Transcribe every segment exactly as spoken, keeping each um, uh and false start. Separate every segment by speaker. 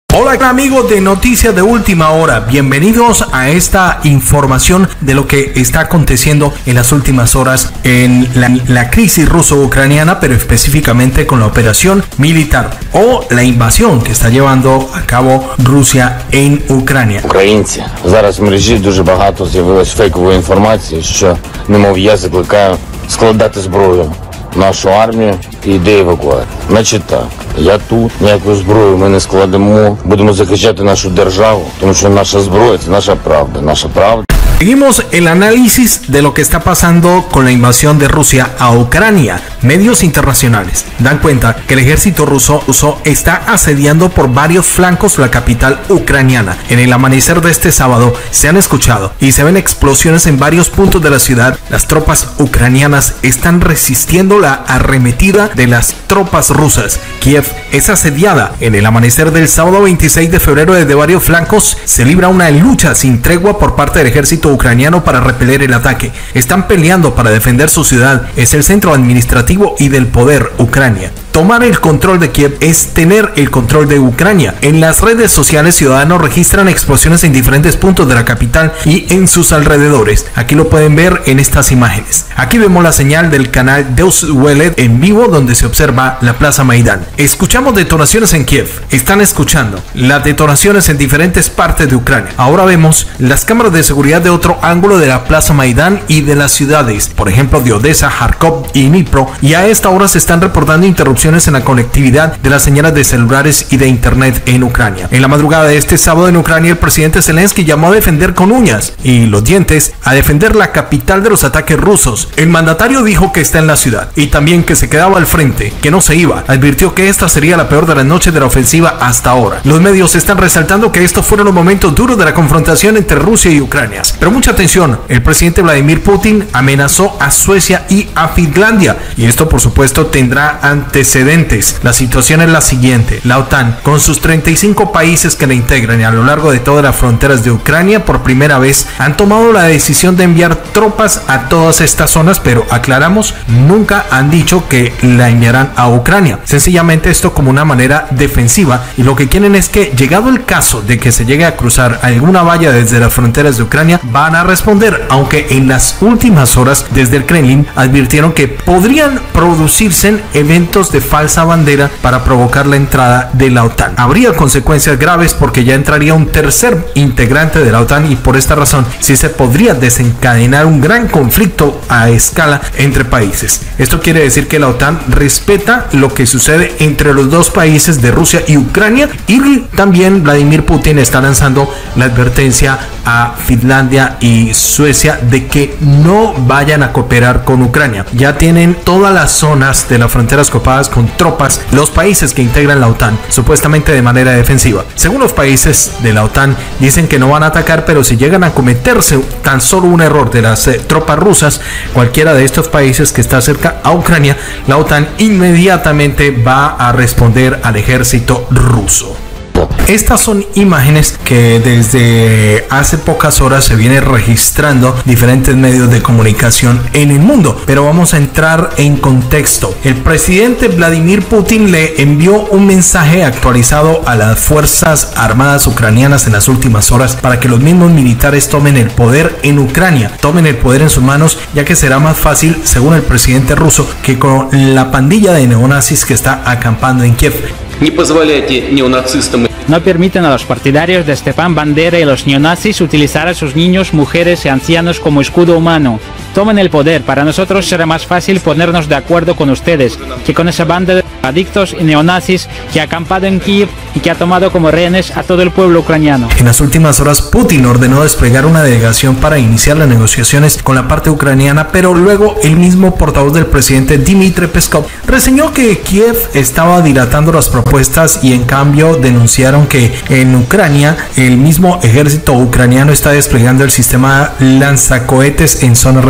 Speaker 1: Hola amigos de Noticias de Última Hora, bienvenidos a esta información de lo que está aconteciendo en las últimas horas en la, la crisis ruso-ucraniana, pero específicamente con la operación militar o la invasión que está llevando a cabo Rusia en Ucrania.
Speaker 2: Українці, зараз в мережі дуже багато з'явилось фейкової інформації, що немов я закликаю складати зброю нашу армію і йде евакуація. Значить так, я тут, ніякої зброї ми не складемо, будемо захищати нашу державу, тому що наша зброя – це наша правда, наша правда.
Speaker 1: Seguimos el análisis de lo que está pasando con la invasión de Rusia a Ucrania. Medios internacionales dan cuenta que el ejército ruso, ruso está asediando por varios flancos la capital ucraniana. En el amanecer de este sábado se han escuchado y se ven explosiones en varios puntos de la ciudad. Las tropas ucranianas están resistiendo la arremetida de las tropas rusas. Kiev es asediada. En el amanecer del sábado veintiséis de febrero, desde varios flancos se libra una lucha sin tregua por parte del ejército ucraniano para repeler el ataque. Están peleando para defender su ciudad. Es el centro administrativo y del poder Ucrania. Tomar el control de Kiev es tener el control de Ucrania. En las redes sociales, ciudadanos registran explosiones en diferentes puntos de la capital y en sus alrededores. Aquí lo pueden ver en estas imágenes. Aquí vemos la señal del canal Deus Weled en vivo, donde se observa la Plaza Maidán. Escuchamos detonaciones en Kiev. Están escuchando las detonaciones en diferentes partes de Ucrania. Ahora vemos las cámaras de seguridad de otro ángulo de la Plaza Maidán y de las ciudades, por ejemplo de Odessa, Kharkov y Dnipro, y a esta hora se están reportando interrupciones en la conectividad de las señales de celulares y de internet en Ucrania. En la madrugada de este sábado en Ucrania, el presidente Zelensky llamó a defender con uñas y los dientes a defender la capital de los ataques rusos. El mandatario dijo que está en la ciudad y también que se quedaba al frente, que no se iba. Advirtió que esta sería la peor de las noches de la ofensiva hasta ahora. Los medios están resaltando que estos fueron los momentos duros de la confrontación entre Rusia y Ucrania. Pero mucha atención, el presidente Vladimir Putin amenazó a Suecia y a Finlandia, y esto por supuesto tendrá antecedentes. La situación es la siguiente: la OTAN, con sus treinta y cinco países que la integran y a lo largo de todas las fronteras de Ucrania, por primera vez han tomado la decisión de enviar tropas a todas estas zonas, pero aclaramos, nunca han dicho que la enviarán a Ucrania. Sencillamente esto como una manera defensiva, y lo que quieren es que, llegado el caso de que se llegue a cruzar alguna valla desde las fronteras de Ucrania, van a responder, aunque en las últimas horas desde el Kremlin advirtieron que podrían producirse eventos de falsa bandera para provocar la entrada de la OTAN. Habría consecuencias graves porque ya entraría un tercer integrante de la OTAN, y por esta razón sí se podría desencadenar un gran conflicto a escala entre países. Esto quiere decir que la OTAN respeta lo que sucede entre los dos países de Rusia y Ucrania, y también Vladimir Putin está lanzando la advertencia a Finlandia y Suecia de que no vayan a cooperar con Ucrania. Ya tienen todas las zonas de las fronteras copadas con tropas los países que integran la OTAN, supuestamente de manera defensiva. Según los países de la OTAN, dicen que no van a atacar, pero si llegan a cometerse tan solo un error de las eh, tropas rusas, cualquiera de estos países que está cerca a Ucrania, la OTAN inmediatamente va a responder al ejército ruso. Estas son imágenes que desde hace pocas horas se viene registrando diferentes medios de comunicación en el mundo, pero vamos a entrar en contexto. El presidente Vladimir Putin le envió un mensaje actualizado a las fuerzas armadas ucranianas en las últimas horas para que los mismos militares tomen el poder en Ucrania, tomen el poder en sus manos, ya que será más fácil, según el presidente ruso, que con la pandilla de neonazis que está acampando en Kiev.
Speaker 3: No permiten a los partidarios de Stepan Bandera y los neonazis utilizar a sus niños, mujeres y ancianos como escudo humano. Tomen el poder. Para nosotros será más fácil ponernos de acuerdo con ustedes que con esa banda de adictos y neonazis que ha acampado en Kiev y que ha tomado como rehenes a todo el pueblo ucraniano.
Speaker 1: En las últimas horas, Putin ordenó desplegar una delegación para iniciar las negociaciones con la parte ucraniana, pero luego el mismo portavoz del presidente, Dmitry Peskov, reseñó que Kiev estaba dilatando las propuestas y en cambio denunciaron que en Ucrania el mismo ejército ucraniano está desplegando el sistema lanzacohetes en zonas residenciales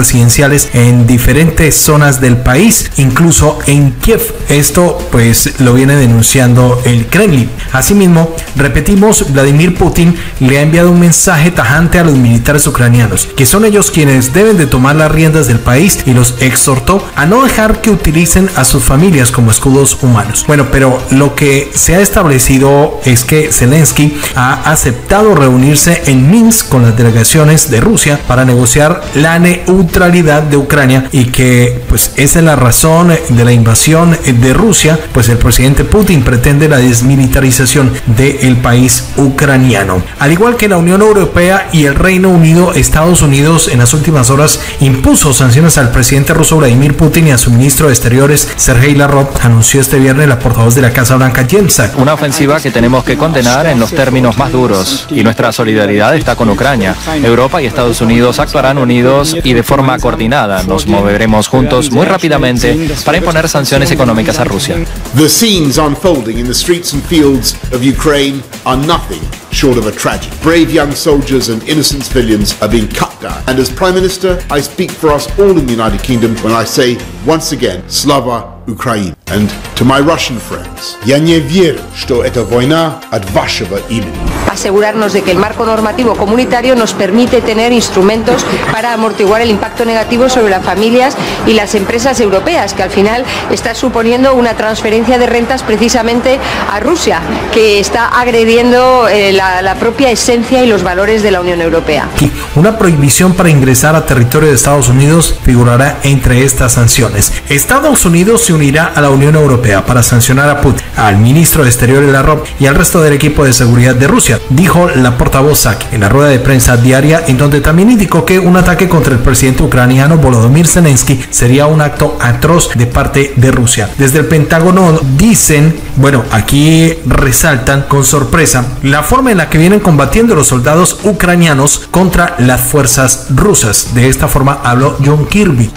Speaker 1: residenciales en diferentes zonas del país, incluso en Kiev. Esto pues lo viene denunciando el Kremlin. Asimismo, repetimos, Vladimir Putin le ha enviado un mensaje tajante a los militares ucranianos, que son ellos quienes deben de tomar las riendas del país, y los exhortó a no dejar que utilicen a sus familias como escudos humanos. Bueno, pero lo que se ha establecido es que Zelensky ha aceptado reunirse en Minsk con las delegaciones de Rusia para negociar la neutralidad de Ucrania, y que pues esa es la razón de la invasión de Rusia, pues el presidente Putin pretende la desmilitarización del país ucraniano. Al igual que la Unión Europea y el Reino Unido, Estados Unidos en las últimas horas impuso sanciones al presidente ruso Vladimir Putin y a su ministro de Exteriores Sergei Lavrov, anunció este viernes la portavoz de la Casa Blanca Jen Psaki.
Speaker 4: Una ofensiva que tenemos que condenar en los términos más duros, y nuestra solidaridad está con Ucrania. Europa y Estados Unidos actuarán unidos y de forma coordinada. Nos moveremos juntos muy rápidamente para imponer sanciones económicas a Rusia.
Speaker 5: The scenes unfolding in the streets and fields of Ukraine are nothing short of a tragedy. Brave young soldiers and innocent civilians are being cut down. And as Prime Minister, I speak for us all in the United Kingdom when I say, once again, Slava Ukraine. And to my Russian friends, я не верю, что эта война от вашего имени.
Speaker 6: Asegurarnos de que el marco normativo comunitario nos permite tener instrumentos para amortiguar el impacto negativo sobre las familias y las empresas europeas, que al final está suponiendo una transferencia de rentas precisamente a Rusia, que está agrediendo eh, la, la propia esencia y los valores de la Unión Europea.
Speaker 1: Una prohibición para ingresar a territorio de Estados Unidos figurará entre estas sanciones. Estados Unidos se unirá a la Unión Europea para sancionar a Putin, al ministro de Exteriores Lavrov y al resto del equipo de seguridad de Rusia, dijo la portavoz Psaki en la rueda de prensa diaria, en donde también indicó que un ataque contra el presidente ucraniano Volodymyr Zelensky sería un acto atroz de parte de Rusia. Desde el Pentágono dicen, bueno, aquí resaltan con sorpresa la forma en la que vienen combatiendo los soldados ucranianos contra las fuerzas rusas. De esta forma habló John Kirby.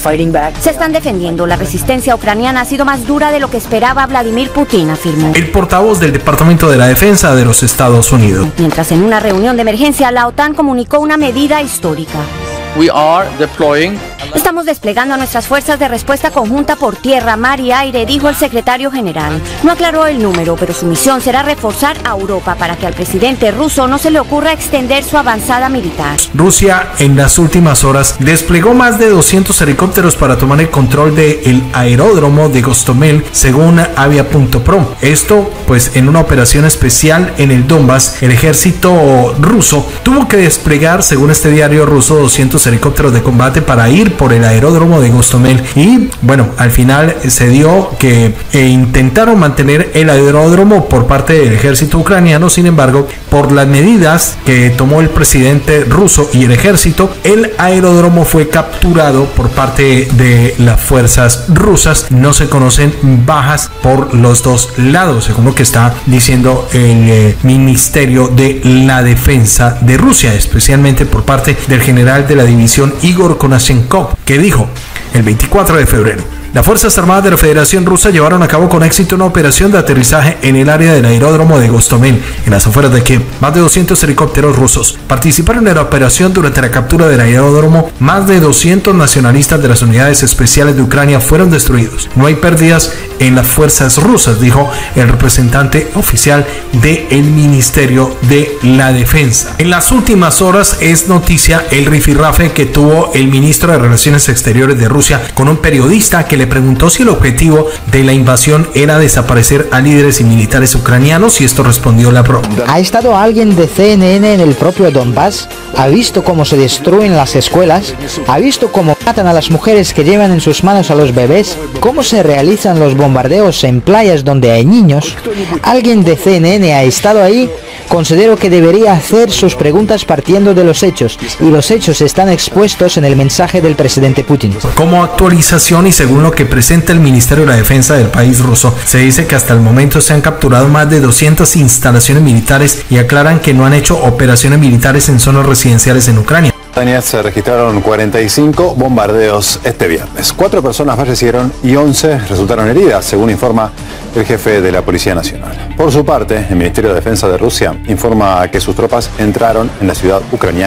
Speaker 7: Se están defendiendo. La resistencia ucraniana ha sido más dura de lo que esperaba Vladimir Putin, afirmó
Speaker 1: el portavoz del Departamento de la Defensa de los Estados Unidos.
Speaker 7: Mientras en una reunión de emergencia la OTAN comunicó una medida histórica.
Speaker 8: We are deploying.
Speaker 7: Estamos desplegando a nuestras fuerzas de respuesta conjunta por tierra, mar y aire, dijo el secretario general. No aclaró el número, pero su misión será reforzar a Europa para que al presidente ruso no se le ocurra extender su avanzada militar.
Speaker 1: Rusia en las últimas horas desplegó más de doscientos helicópteros para tomar el control del aeródromo de Gostomel, según Avia punto pro. Esto, pues, en una operación especial en el Donbass, el ejército ruso tuvo que desplegar, según este diario ruso, doscientos helicópteros de combate para ir por el aeródromo de Gostomel, y bueno, al final se dio que eh, intentaron mantener el aeródromo por parte del ejército ucraniano. Sin embargo, por las medidas que tomó el presidente ruso y el ejército, el aeródromo fue capturado por parte de las fuerzas rusas. No se conocen bajas por los dos lados, según lo que está diciendo el eh, Ministerio de la Defensa de Rusia, especialmente por parte del general de la división Igor Konashenkov, que dijo el veinticuatro de febrero: las Fuerzas Armadas de la Federación Rusa llevaron a cabo con éxito una operación de aterrizaje en el área del aeródromo de Gostomel, en las afueras de Kiev. Más de doscientos helicópteros rusos participaron en la operación. Durante la captura del aeródromo, más de doscientos nacionalistas de las unidades especiales de Ucrania fueron destruidos. No hay pérdidas en las fuerzas rusas, dijo el representante oficial del Ministerio de la Defensa. En las últimas horas es noticia el rifirrafe que tuvo el ministro de Relaciones Exteriores de Rusia con un periodista que le preguntó si el objetivo de la invasión era desaparecer a líderes y militares ucranianos, y esto respondió Lavrov.
Speaker 9: ¿Ha estado alguien de C N N en el propio Donbass? ¿Ha visto cómo se destruyen las escuelas? ¿Ha visto cómo matan a las mujeres que llevan en sus manos a los bebés? ¿Cómo se realizan los bombardeos en playas donde hay niños? ¿Alguien de C N N ha estado ahí? Considero que debería hacer sus preguntas partiendo de los hechos, y los hechos están expuestos en el mensaje del presidente Putin.
Speaker 1: Como actualización, y según lo que presenta el Ministerio de la Defensa del país ruso, se dice que hasta el momento se han capturado más de doscientas instalaciones militares, y aclaran que no han hecho operaciones militares en zonas residenciales en Ucrania.
Speaker 10: Se registraron cuarenta y cinco bombardeos este viernes. Cuatro personas fallecieron y once resultaron heridas, según informa el jefe de la Policía Nacional. Por su parte, el Ministerio de Defensa de Rusia informa que sus tropas entraron en la ciudad ucraniana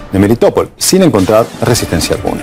Speaker 10: de Melitopol, sin encontrar resistencia alguna.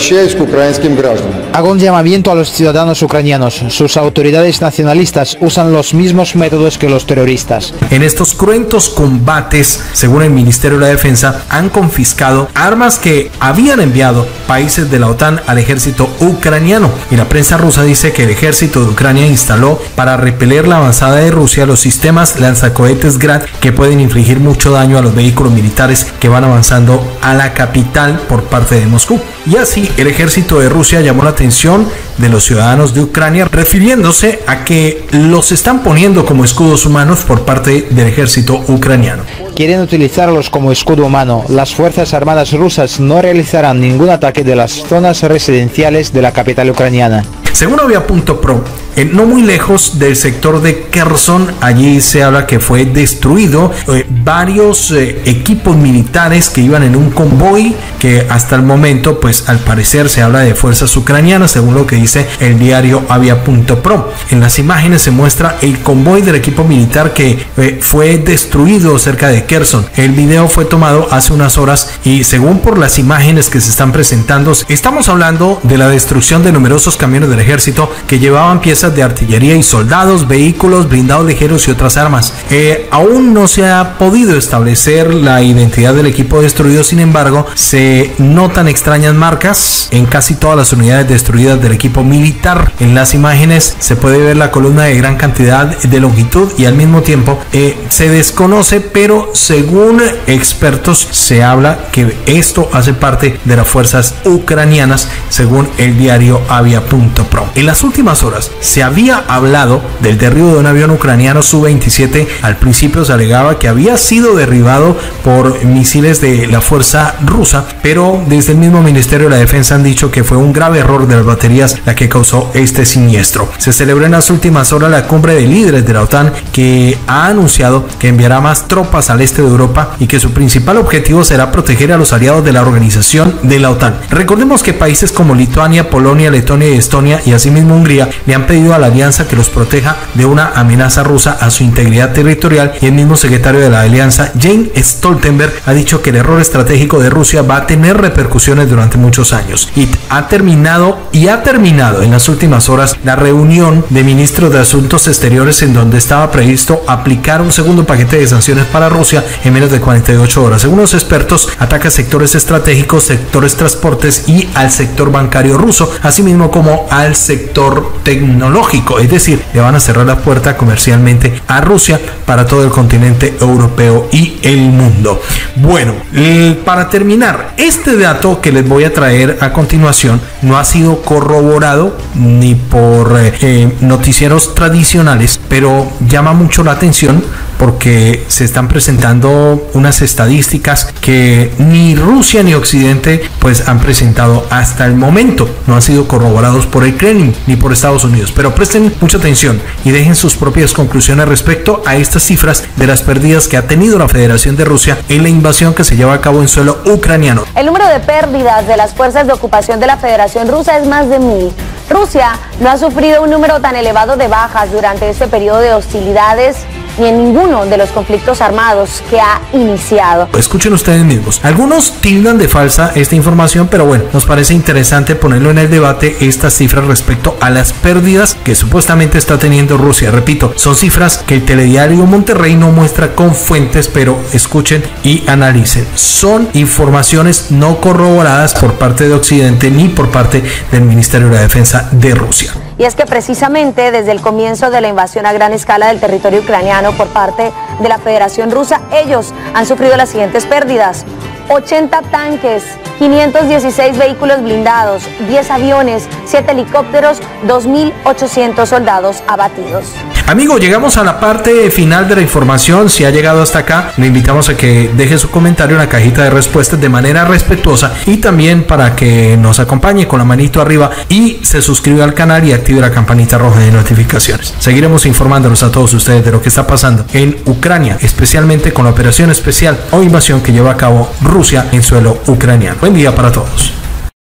Speaker 9: Hago un llamamiento a los ciudadanos ucranianos. Sus autoridades nacionalistas usan los mismos métodos que los terroristas.
Speaker 1: En estos cruentos combates, según el Ministerio de la Defensa, han confiscado armas que habían enviado países de la OTAN al ejército ucraniano. Y la prensa rusa dice que el ejército de Ucrania instaló para repeler la avanzada de Rusia los sistemas lanzacohetes Grad que pueden infligir mucho daño a los vehículos militares que van avanzando a la capital por parte de Moscú. Y así el ejército de Rusia llamó la atención de los ciudadanos de Ucrania, refiriéndose a que los están poniendo como escudos humanos por parte del ejército ucraniano.
Speaker 9: Quieren utilizarlos como escudo humano. Las Fuerzas Armadas rusas no realizarán ningún ataque de las zonas residenciales de la capital ucraniana.
Speaker 1: Según Avia punto pro, eh, no muy lejos del sector de Kherson, allí se habla que fue destruido eh, varios eh, equipos militares que iban en un convoy que hasta el momento, pues al parecer se habla de fuerzas ucranianas, según lo que dice el diario Avia punto pro. En las imágenes se muestra el convoy del equipo militar que eh, fue destruido cerca de Kherson. El video fue tomado hace unas horas y según por las imágenes que se están presentando, estamos hablando de la destrucción de numerosos camiones del ejército que llevaban piezas de artillería y soldados, vehículos, blindados ligeros y otras armas. Eh, aún no se ha podido establecer la identidad del equipo destruido, sin embargo, se notan extrañas marcas en casi todas las unidades destruidas del equipo militar. En las imágenes se puede ver la columna de gran cantidad de longitud y al mismo tiempo eh, se desconoce, pero según expertos se habla que esto hace parte de las fuerzas ucranianas, según el diario Avia punto pro. En las últimas horas se había hablado del derribo de un avión ucraniano Su veintisiete. Al principio se alegaba que había sido derribado por misiles de la fuerza rusa, pero desde el mismo Ministerio de la Defensa han dicho que fue un grave error de las baterías la que causó este siniestro. Se celebró en las últimas horas la cumbre de líderes de la OTAN, que ha anunciado que enviará más tropas al este de Europa y que su principal objetivo será proteger a los aliados de la organización de la OTAN. Recordemos que países como Lituania, Polonia, Letonia y Estonia y asimismo Hungría le han pedido a la alianza que los proteja de una amenaza rusa a su integridad territorial, y el mismo secretario de la alianza, Jens Stoltenberg, ha dicho que el error estratégico de Rusia va a tener repercusiones durante muchos años. Y ha terminado y ha terminado en las últimas horas la reunión de ministros de Asuntos Exteriores en donde estaba previsto aplicar un segundo paquete de sanciones para Rusia en menos de cuarenta y ocho horas. Según los expertos, ataca sectores estratégicos, sectores transportes y al sector bancario ruso, asimismo como al sector tecnológico, es decir, le van a cerrar la puerta comercialmente a Rusia para todo el continente europeo y el mundo. Bueno, para terminar, este dato que les voy a traer a continuación no ha sido corroborado ni por eh, noticieros tradicionales, pero llama mucho la atención porque se están presentando unas estadísticas que ni Rusia ni Occidente pues han presentado hasta el momento. No han sido corroborados por el Kremlin ni por Estados Unidos, pero presten mucha atención y dejen sus propias conclusiones respecto a estas cifras de las pérdidas que ha tenido la Federación de Rusia en la invasión que se lleva a cabo en suelo ucraniano.
Speaker 11: El número de pérdidas de las fuerzas de ocupación de la Federación Rusa es más de mil. Rusia no ha sufrido un número tan elevado de bajas durante este periodo de hostilidades ni en ninguno de los conflictos armados que ha iniciado.
Speaker 1: Escuchen ustedes mismos. Algunos tildan de falsa esta información, pero bueno, nos parece interesante ponerlo en el debate estas cifras respecto a las pérdidas que supuestamente está teniendo Rusia. Repito, son cifras que el telediario Monterrey no muestra con fuentes, pero escuchen y analicen. Son informaciones no corroboradas por parte de Occidente ni por parte del Ministerio de la Defensa de Rusia.
Speaker 11: Y es que precisamente desde el comienzo de la invasión a gran escala del territorio ucraniano por parte de la Federación Rusa, ellos han sufrido las siguientes pérdidas: ochenta tanques, quinientos dieciséis vehículos blindados, diez aviones, siete helicópteros, dos mil ochocientos soldados abatidos.
Speaker 1: Amigo, llegamos a la parte final de la información. Si ha llegado hasta acá, le invitamos a que deje su comentario en la cajita de respuestas de manera respetuosa y también para que nos acompañe con la manito arriba y se suscriba al canal y active la campanita roja de notificaciones. Seguiremos informándonos a todos ustedes de lo que está pasando en Ucrania, especialmente con la operación especial o invasión que lleva a cabo Rusia en suelo ucraniano. Buen día para todos.